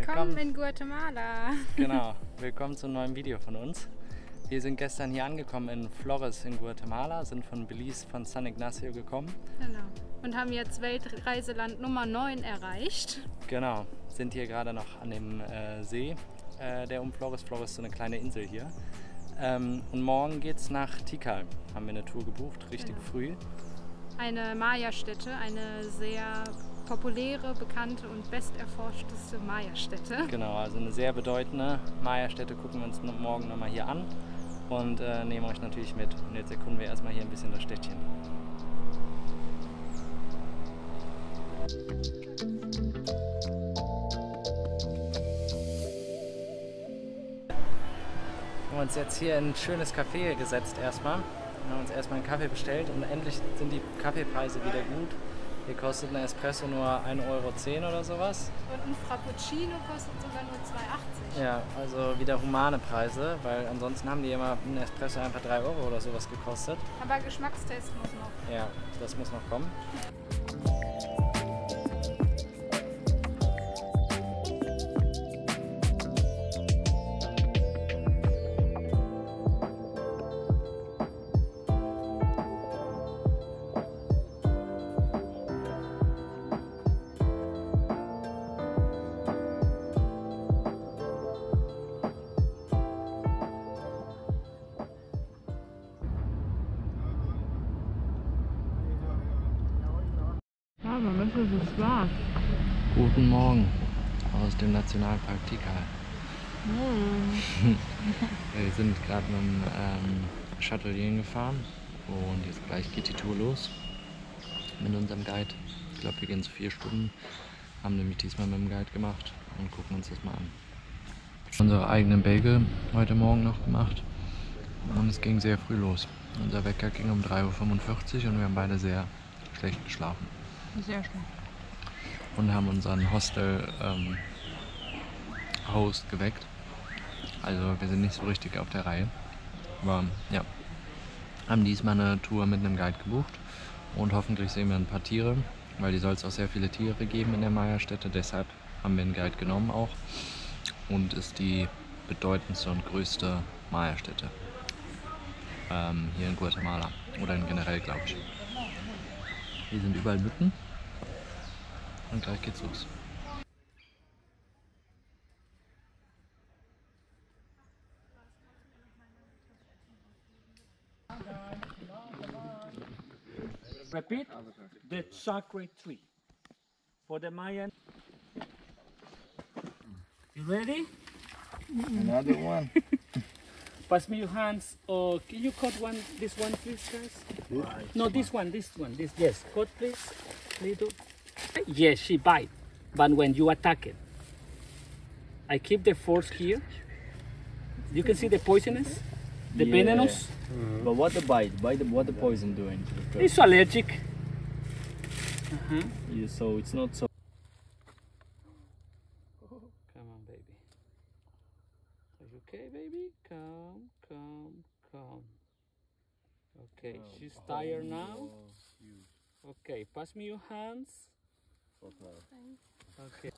Willkommen in Guatemala. Genau, willkommen zu einem neuen Video von uns. Wir sind gestern hier angekommen in Flores in Guatemala, sind von Belize, von San Ignacio gekommen. Genau. Und haben jetzt Weltreiseland Nummer 9 erreicht. Genau, sind hier gerade noch an dem See, der um Flores. Flores ist so eine kleine Insel hier. Und morgen geht's nach Tikal. Haben wir eine Tour gebucht, richtig früh. Eine Maya-Stätte, eine sehr populäre, bekannte und besterforschteste Maya-Stätte. Genau, also eine sehr bedeutende Maya-Stätte gucken wir uns morgen nochmal hier an und nehmen euch natürlich mit. Und jetzt erkunden wir erstmal hier ein bisschen das Städtchen. Wir haben uns jetzt hier in ein schönes Café gesetzt erstmal. Wir haben uns erstmal einen Kaffee bestellt und endlich sind die Kaffeepreise wieder gut. Hier kostet ein Espresso nur 1,10 € oder sowas. Und ein Frappuccino kostet sogar nur 2,80 €. Ja, also wieder humane Preise, weil ansonsten haben die immer ein Espresso einfach 3 € oder sowas gekostet. Aber Geschmackstest muss noch. Ja, das muss noch kommen. Aber was ist das wahr? Guten Morgen aus dem Nationalpark Tikal. Wir sind gerade mit dem Shuttle hierhin gefahren und jetzt gleich geht die Tour los mit unserem Guide. Ich glaube, wir gehen so 4 Stunden, haben nämlich diesmal mit dem Guide gemacht und gucken uns das mal an. Unsere eigenen Bagel heute Morgen noch gemacht und es ging sehr früh los. Unser Wecker ging um 3:45 Uhr und wir haben beide sehr schlecht geschlafen. Sehr schön. Und haben unseren Hostel-Host geweckt. Also wir sind nicht so richtig auf der Reihe. Aber ja, haben diesmal eine Tour mit einem Guide gebucht. Und hoffentlich sehen wir ein paar Tiere, weil die soll es auch sehr viele Tiere geben in der Maya-Stätte. Deshalb haben wir einen Guide genommen auch. Und ist die bedeutendste und größte Maya-Stätte hier in Guatemala. Oder in generell, glaube ich. Hier sind überall Mücken. Und gleich geht's los. Repeat the sacred tree. For the Mayan. You ready? Another one. Pass me your hands. Or can you cut this one, please, guys? No, this one. Yes, cut, please. Little. Yes, she bite, but when you attack it, I keep the force here. You can see the poisonous, the venomous. But what the bite? What the poison doing? It's allergic. Yeah, so it's not so. Come on, baby. Are you okay, baby? Come. Okay, she's tired now. Okay, pass me your hands. Okay.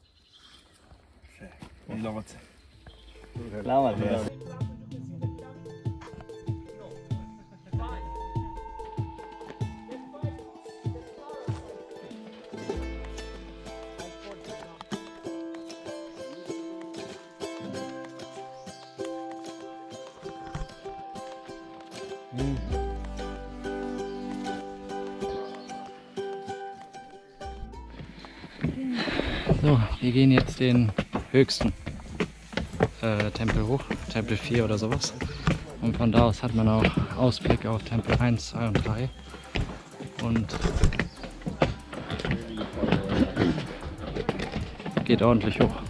So, wir gehen jetzt den höchsten Tempel hoch, Tempel 4 oder sowas. Und von da aus hat man auch Ausblick auf Tempel 1, 2 und 3. Und geht ordentlich hoch.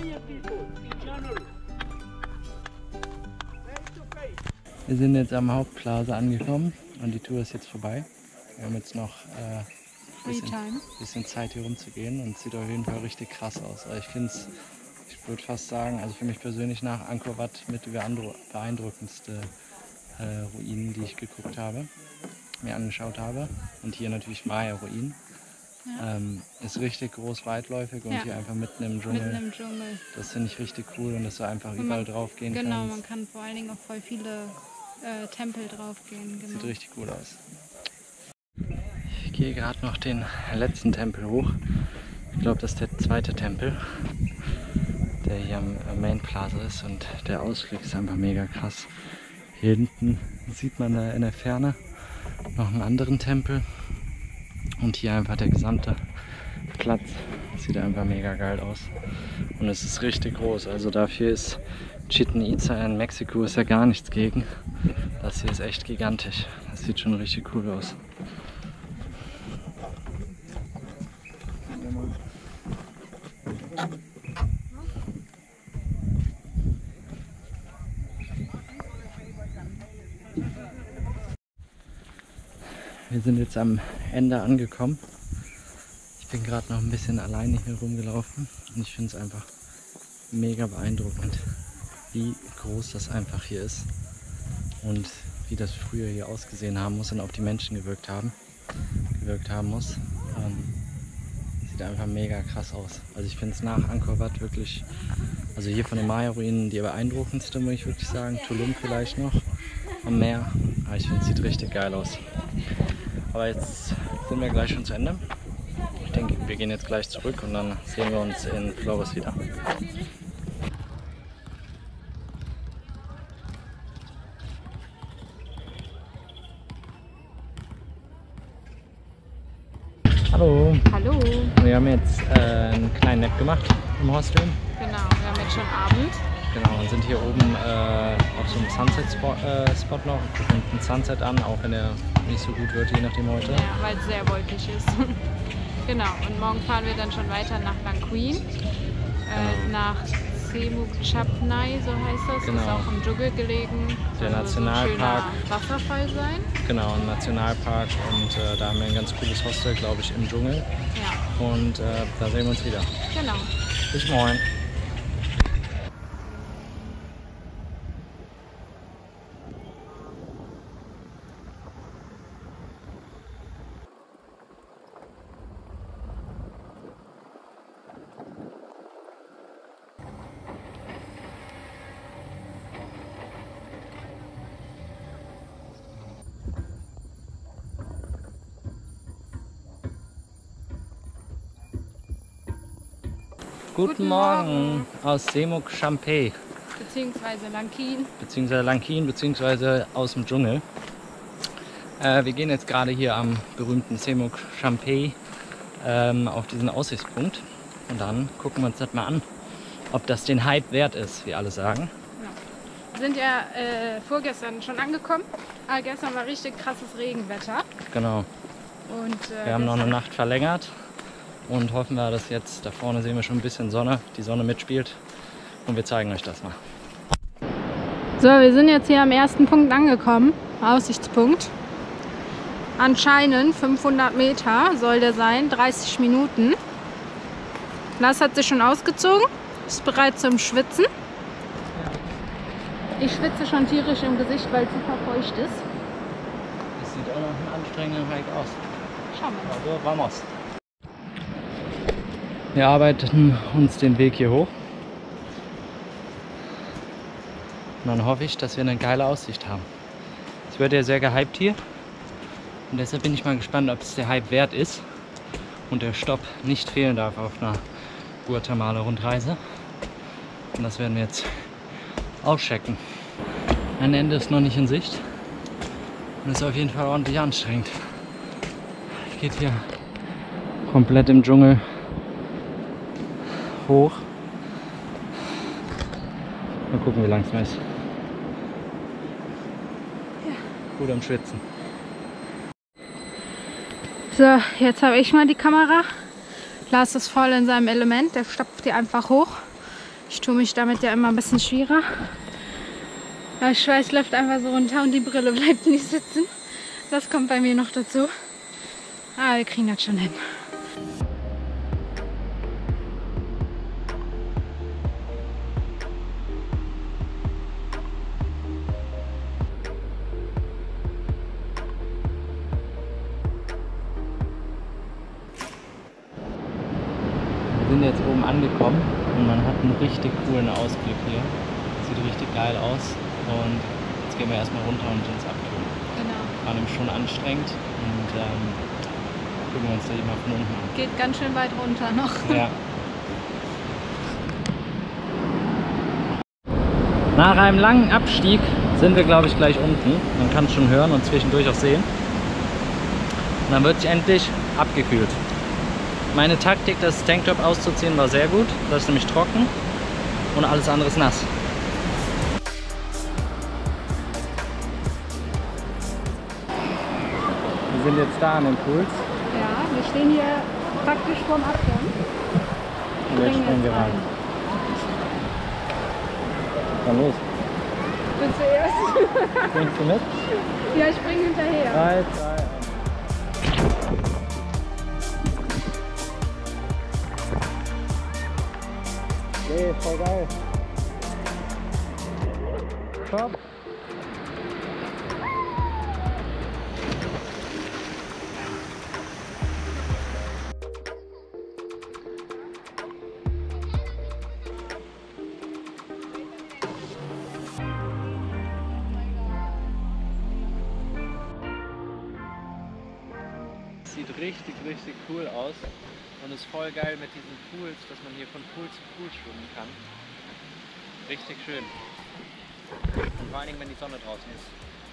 Kenyan people in January. Wir sind jetzt am Hauptplaza angekommen und die Tour ist jetzt vorbei. Wir haben jetzt noch bisschen Zeit hier rumzugehen und es sieht auf jeden Fall richtig krass aus. Also ich würde fast sagen, also für mich persönlich nach Angkor Wat mit die beeindruckendste Ruinen, die ich geguckt habe, mir angeschaut habe. Und hier natürlich Maya-Ruinen. Ja. Ist richtig groß, weitläufig und hier einfach mitten im Dschungel. Mitten im Dschungel. Das finde ich richtig cool und dass du einfach überall drauf gehen kannst. Genau, man kann vor allen Dingen auch voll viele Tempel drauf gehen. Genau. Sieht richtig cool aus. Ich gehe gerade noch den letzten Tempel hoch. Ich glaube, das ist der zweite Tempel, der hier am Main Plaza ist und der Ausblick ist einfach mega krass. Hier hinten sieht man in der Ferne noch einen anderen Tempel und hier einfach der gesamte Platz. Sieht einfach mega geil aus und es ist richtig groß. Also dafür ist Chichen Itza in Mexiko ist ja gar nichts gegen. Das hier ist echt gigantisch. Das sieht schon richtig cool aus. Wir sind jetzt am Ende angekommen. Ich bin gerade noch ein bisschen alleine hier rumgelaufen und ich finde es einfach mega beeindruckend, wie groß das einfach hier ist und wie das früher hier ausgesehen haben muss und auf die Menschen gewirkt haben muss. Sieht einfach mega krass aus. Also ich finde es nach Angkor Wat wirklich, also hier von den Maya-Ruinen die beeindruckendste, muss ich wirklich sagen. Tulum vielleicht noch am Meer, aber ich finde es sieht richtig geil aus. Aber jetzt sind wir gleich schon zu Ende. Ich denke, wir gehen jetzt gleich zurück und dann sehen wir uns in Flores wieder. Hallo! Hallo! Wir haben jetzt einen kleinen Nap gemacht im Hostel. Genau, wir haben jetzt schon Abend. Genau, und sind hier oben auf so einem Sunset-Spot noch und gucken den Sunset an, auch wenn er nicht so gut wird, je nachdem heute. Ja, weil es sehr wolkig ist. Genau, und morgen fahren wir dann schon weiter nach Langqueen, nach Semuc Chapnai, so heißt das. Genau. Ist auch im Dschungel gelegen. Der Soll Nationalpark. So ein schöner Wasserfall sein. Genau, ein Nationalpark und da haben wir ein ganz cooles Hostel, glaube ich, im Dschungel. Ja. Und da sehen wir uns wieder. Genau. Bis morgen. Guten Morgen aus Semuc Chapnai. Beziehungsweise Langqueen. Beziehungsweise Langqueen, beziehungsweise aus dem Dschungel. Wir gehen jetzt gerade hier am berühmten Semuc Chapnai auf diesen Aussichtspunkt. Und dann gucken wir uns das mal an, ob das den Hype wert ist, wie alle sagen. Ja. Wir sind ja vorgestern schon angekommen. Aber gestern war richtig krasses Regenwetter. Genau. Und, wir haben noch eine Nacht verlängert. Und hoffen wir, dass jetzt, da vorne sehen wir schon ein bisschen Sonne, die Sonne mitspielt und wir zeigen euch das mal. So, wir sind jetzt hier am ersten Punkt angekommen, Aussichtspunkt. Anscheinend 500 Meter soll der sein, 30 Minuten. Lars hat sich schon ausgezogen, ist bereit zum Schwitzen. Ich schwitze schon tierisch im Gesicht, weil es super feucht ist. Das sieht auch noch ein anstrengender Hike aus. Schauen wir mal. Also, vamos! Wir arbeiten uns den Weg hier hoch. Und dann hoffe ich, dass wir eine geile Aussicht haben. Es wird ja sehr gehypt hier. Und deshalb bin ich mal gespannt, ob es der Hype wert ist. Und der Stopp nicht fehlen darf auf einer Guatemala-Rundreise. Und das werden wir jetzt auschecken. Ein Ende ist noch nicht in Sicht. Und ist auf jeden Fall ordentlich anstrengend. Geht hier komplett im Dschungel hoch. Mal gucken, wie lang es ist. Ja. Gut am Schwitzen. So, jetzt habe ich mal die Kamera. Lars ist voll in seinem Element, der stapft hier einfach hoch. Ich tue mich damit ja immer ein bisschen schwerer. Der Schweiß läuft einfach so runter und die Brille bleibt nicht sitzen. Das kommt bei mir noch dazu. Aber wir kriegen das schon hin. Wir sind jetzt oben angekommen und man hat einen richtig coolen Ausblick hier. Sieht richtig geil aus und jetzt gehen wir erstmal runter und uns abkühlen. Genau. War nämlich schon anstrengend und gucken wir uns da eben mal von unten an. Geht ganz schön weit runter noch. Ja. Nach einem langen Abstieg sind wir, glaube ich, gleich unten. Man kann es schon hören und zwischendurch auch sehen. Und dann wird sich endlich abgekühlt. Meine Taktik, das Tanktop auszuziehen, war sehr gut. Das ist nämlich trocken und alles andere ist nass. Wir sind jetzt da an den Pools. Ja, wir stehen hier praktisch vorm Abgang. Und jetzt springen wir rein. Dann los. Du zuerst. Springst du mit? Ja, ich springe hinterher. 3, 2, 1. Hey, voll geil. Top. Sieht richtig, richtig cool aus und ist voll geil mit diesen Pools, dass man hier von Pool zu Pool schwimmen kann. Richtig schön. Und vor allen Dingen, wenn die Sonne draußen ist.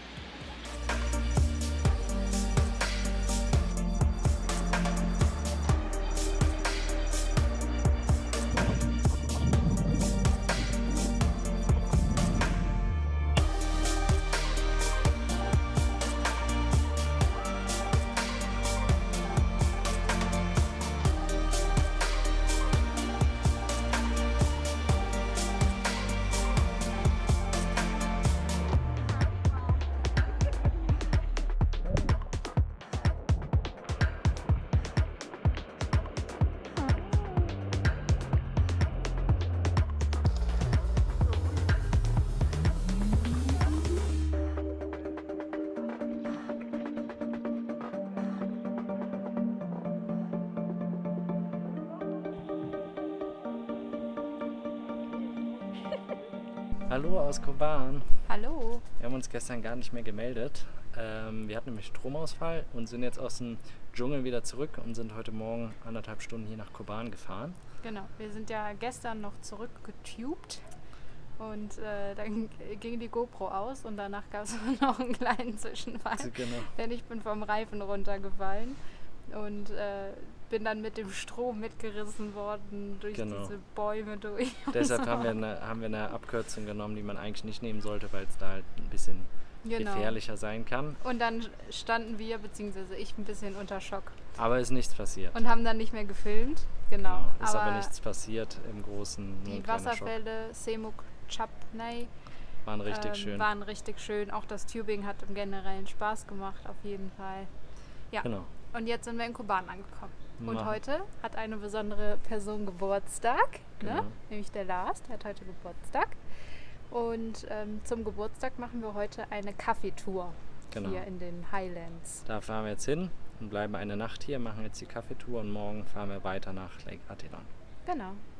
Hallo aus Koban. Hallo. Wir haben uns gestern gar nicht mehr gemeldet. Wir hatten nämlich Stromausfall und sind jetzt aus dem Dschungel wieder zurück und sind heute Morgen 1,5 Stunden hier nach Koban gefahren. Genau, wir sind ja gestern noch zurückgetubt und dann ging die GoPro aus und danach gab es noch einen kleinen Zwischenfall. Genau. Denn ich bin vom Reifen runtergefallen und bin dann mit dem Strom mitgerissen worden durch diese Bäume durch. Deshalb haben wir eine Abkürzung genommen, die man eigentlich nicht nehmen sollte, weil es da halt ein bisschen gefährlicher sein kann. Und dann standen wir, beziehungsweise ich, ein bisschen unter Schock. Aber ist nichts passiert. Und haben dann nicht mehr gefilmt. Genau. Ist aber nichts passiert im Großen. Die Wasserfälle, Semuk Chapney, waren richtig schön. Waren richtig schön. Auch das Tubing hat im Generellen Spaß gemacht, auf jeden Fall. Ja. Genau. Und jetzt sind wir in Koban angekommen. Und heute hat eine besondere Person Geburtstag, ne? Nämlich der Lars, der hat heute Geburtstag. Und zum Geburtstag machen wir heute eine Kaffeetour hier in den Highlands. Da fahren wir jetzt hin und bleiben eine Nacht hier, machen jetzt die Kaffeetour und morgen fahren wir weiter nach Lake Attilan. Genau.